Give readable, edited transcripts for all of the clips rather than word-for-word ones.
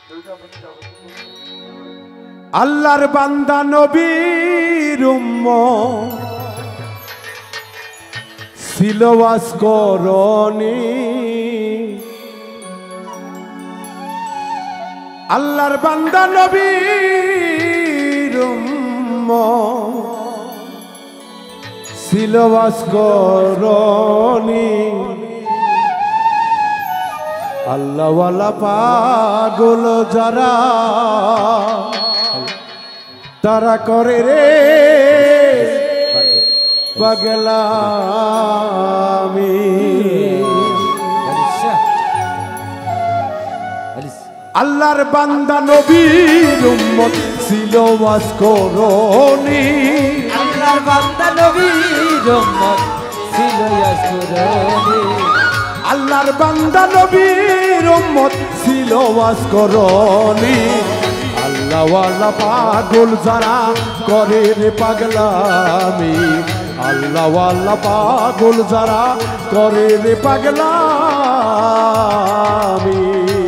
আল্লাহর বান্দা নবীর উম্মত ছিল ওয়াজ করনি আল্লাহর বান্দা নবীর উম্মত ছিল ওয়াজ করনি আল্লাহ ওয়ালা পাগল যারা তারা করে রে পাগলামি আল্লাহর বান্দা নবীর উম্মত ছিল ওয়াজ করনি আল্লাহর বান্দা নবীর উম্মত ছিল ওয়াজ করনি আল্লাহর বান্দা নবীর উম্মত ছিল ওয়াজ করনি আল্লাহ ওয়ালা পাগল যারা করে রে পাগলামি আল্লাহ ওয়ালা পাগল যারা করে রে পাগলামি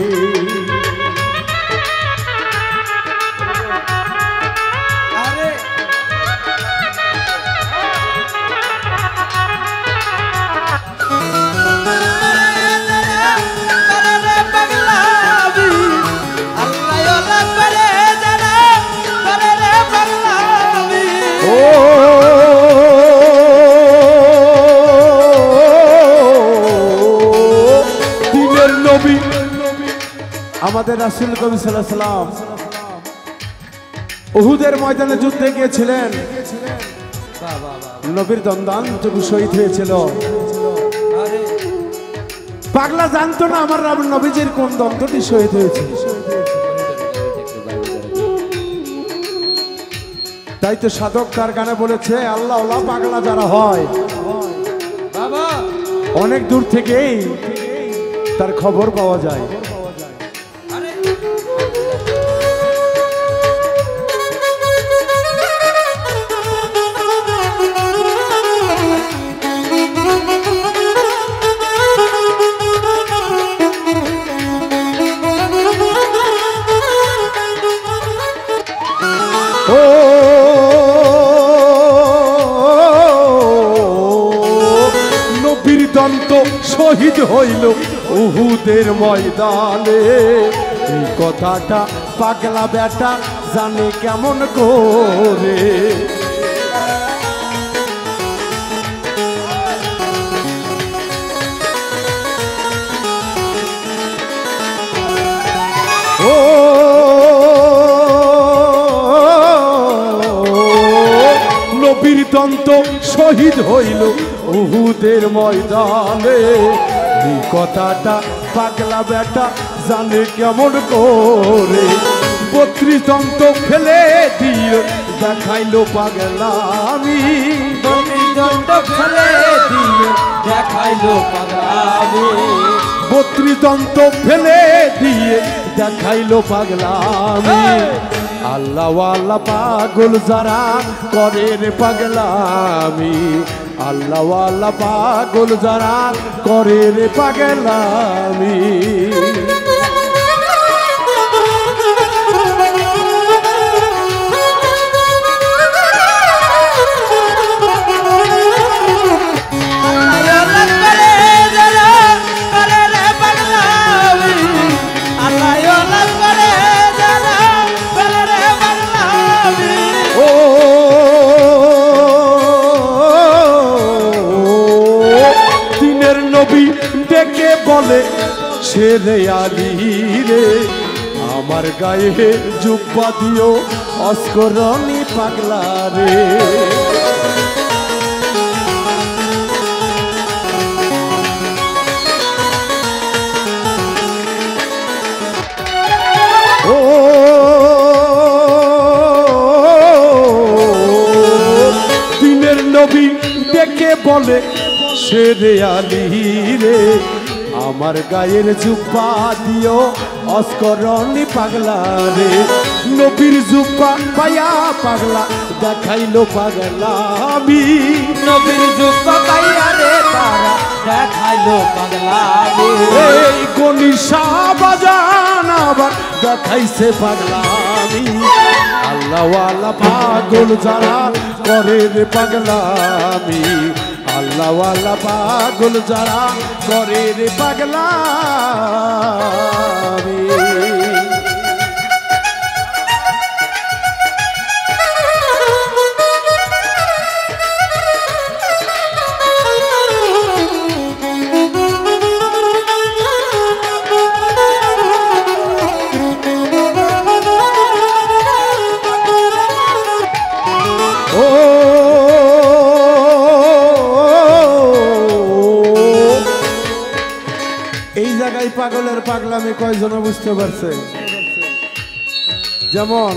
আমাদের রাসূল কবি সাল্লাল্লাহু আলাইহি সাল্লাম উহুদের ময়দানে যুদ্ধে গিয়েছিলেন নবীর দন্দান্তটুকু শহীদ হয়েছিল পাগলা জানতো না আমার নবীজির কোন দন্তটি শহীদ হয়েছে তাই তো সাধক তার গানে বলেছে আল্লাহ ওয়ালা পাগলা যারা হয় বাবা অনেক দূর থেকেই তার খবর পাওয়া যায় নবীর দন্ত শহীদ হইল উহুদের ময়দানে এই কথাটা পাগলা বেটা জানে কেমন করে ও নবীর দন্ত শহীদ হইল উহুদের ময়দানে এই কথাটা পাগলা বেটা জানে কেমন করে 32 দন্ত ফেলে দিয়ে দেখাইলো পাগলামি 32 দন্ত ফেলে দিয়ে দেখাইলো পাগলামি 32 দন্ত ফেলে দিয়ে দেখাইলো পাগলামি আল্লাহ ওয়ালা পাগল যারা করে রে পাগলামি আল্লাহ ওয়ালা পাগল যারা করে রে পাগলামি ডেকে বলে ছেলে আলী রে আমার গায়ে জুব্বা দিও অস্করণী পাগলা রে ও দিনের নবী ডেকে বলে ছেলে আলী রে আমার গায়ের জুব্বা দিও অস্করণী পাগলা রে নবীর জুব্বা পায়া পাগলা দেখাইলো পাগলামি নবীর জুব্বা পাইয়া রে তারা দেখাইলো পাগলামি এই গনিশা বাজান আবার দেখাইছে পাগলামি আল্লাহওয়ালা পাগল যারা করে রে পাগলামি আল্লাহওয়ালা পাগল যারা করে রে পাগলামি পাগলের পাগলামি কয়জন বুঝতে পারছে যেমন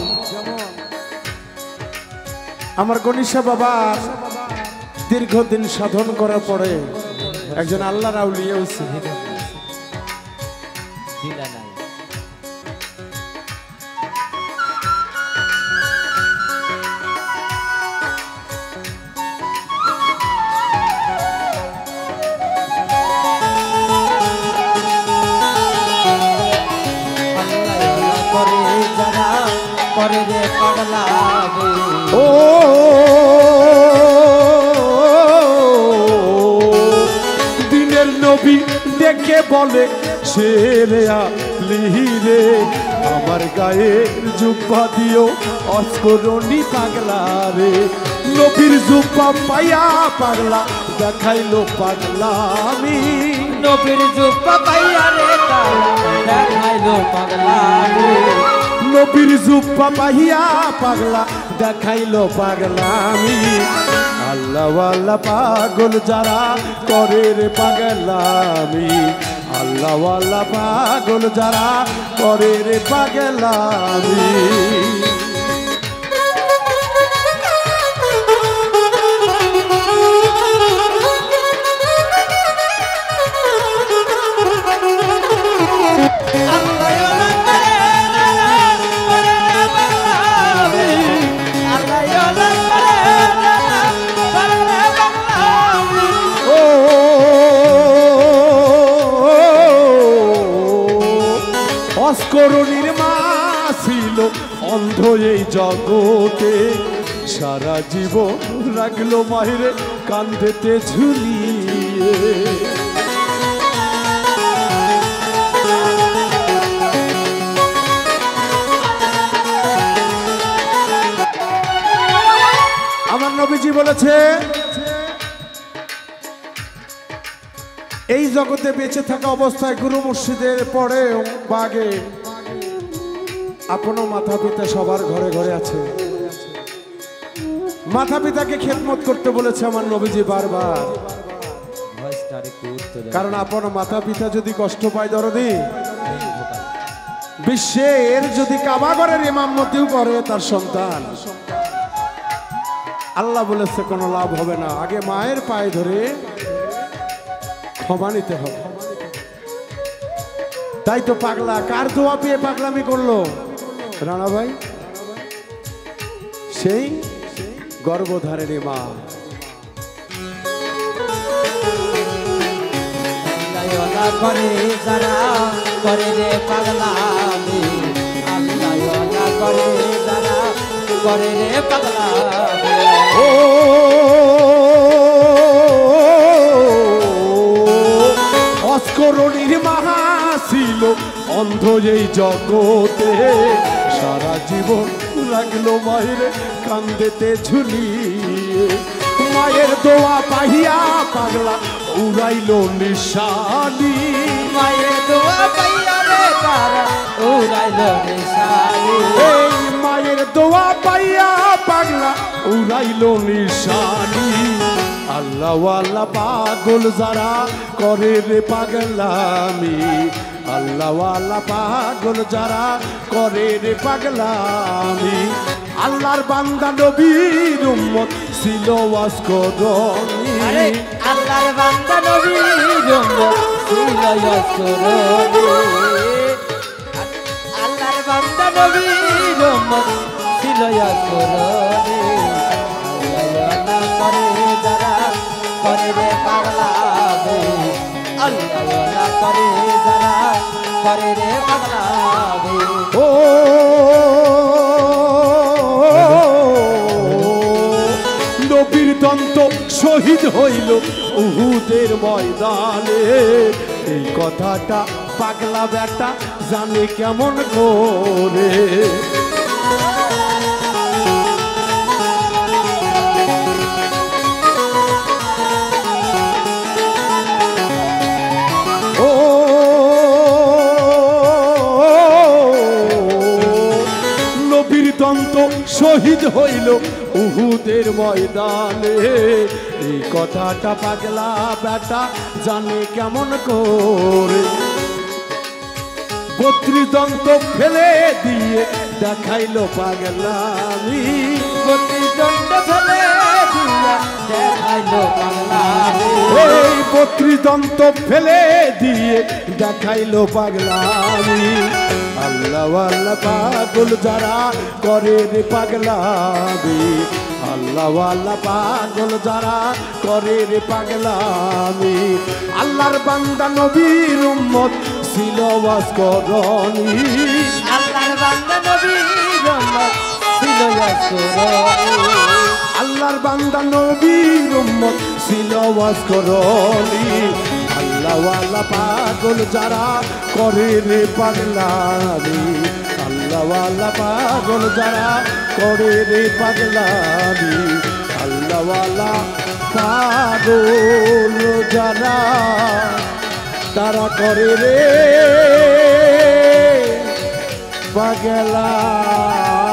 আমার গণিশা বাবার দীর্ঘদিন সাধন করার পরে একজন আল্লাহর আউলিয়া হইছে করে রে পাগলামি ও দিনের নবী দেখে বলে শেরে আলী রে আমার গায়ে জুব্বা দিও অস্করণী পাগলা রে নবীর জুব্বা পাইয়া পাগলা দেখাইলো পাগলামি নবীর জুব্বা পাইয়া রে তারা দেখাইলো পাগলামি নবীর জুব্বা পাইয়া পাগলা দেখাইলো পাগলামি আল্লাহওয়ালা পাগল যারা করে রে পাগলামি আল্লাহওয়ালা পাগল যারা করে রে পাগলামি অস্করণীর মা ছিল অন্ধ এই জগতে সারা জীবন রাখলো মায়ের কান্দেতে ঝুলিয়ে আমার নবীজি বলেছে এই জগতে বেঁচে থাকা অবস্থায় গুরু মুর্শিদের পরে বাগে আপন মাথা পিতা সবার ঘরে ঘরে আছে মাথা পিতাকে খেদমত করতে বলেছে আমার নবীজি বারবার কারণ আপন মাথা পিতা যদি কষ্ট পায় দরদি বিশ্বের যদি কাবাগরের ইমামতিও করে তার সন্তান আল্লাহ বলেছে কোনো লাভ হবে না আগে মায়ের পায়ে ধরে ক্ষমা নিতে হবে তাই তো পাগলা কার দোয়া পেয়ে পাগলামি করলো রানা ভাই সেই গর্ভধারিণী মা করে যারা করে রে পাগলামি আল্লাহ করে যারা করে রে পাগলামি ও অস্করণীর মাহা ছিল অন্ধ এই জগতে সারা জীবন লাগলো মায়ের কান্দেতে ঝুলিয়ে মায়ের দোয়া পাহিয়া পাগলা উড়াইলো নিশানি মায়ের দোয়া পাইয়া রে তারা উড়াইলো নিশানি এই মায়ের দোয়া পাইয়া পাগলা উড়াইলো নিশানি আল্লাহওয়ালা পাগল যারা করে রে পাগলামি আল্লাহওয়ালা পাগল যারা করে রে পাগলামি আল্লাহর বান্দা নবীর উম্মত ছিল ওয়াসকরণী আরে আল্লাহর বান্দা নবীর উম্মত ছিল ওয়াসকরণী আল্লাহর বান্দা নবীর উম্মত ছিল ওয়াসকরণী আল্লাহ করে যারা করে রে পাগলামি আল্লাহ করে যারা করে রে পাগলামি ও হইল উহুদের ময়দানে। এই কথাটা পাগলা বেটা জানে কেমন করে। ও নবীর দন্ত শহীদ হইল উহুদের ময়দানে। এই কথাটা পাগলা বেটা জানে কেমন করে। 32 দন্ত ফেলে দিয়ে দেখাইলো পাগলামি। 32 দন্ত ফেলে দিয়া দেখাইলো পাগলামি। এই 32 দন্ত ফেলে দিয়ে দেখাইলো পাগলামি। আল্লাহ আল্লাহ পাগল যারা করে রে পাগলামি। আল্লাহ আল্লাহ পাগল যারা করে রে পাগলামি। আল্লাহর বান্দা নবীর উম্মত ছিল ওয়াসকরণী। আল্লাহর বান্দা নবীর উম্মত ছিল ওয়াসকরণী। আল্লাহর বান্দা নবীর উম্মত ছিল ওয়াসকরণী। আল্লাহ ওয়ালা পাগল যারা করে রে পাগলামি। আল্লাহ ওয়ালা পাগল যারা করে রে পাগলামি। আল্লাহ ওয়ালা পাগল যারা তারা করে রে পাগলা।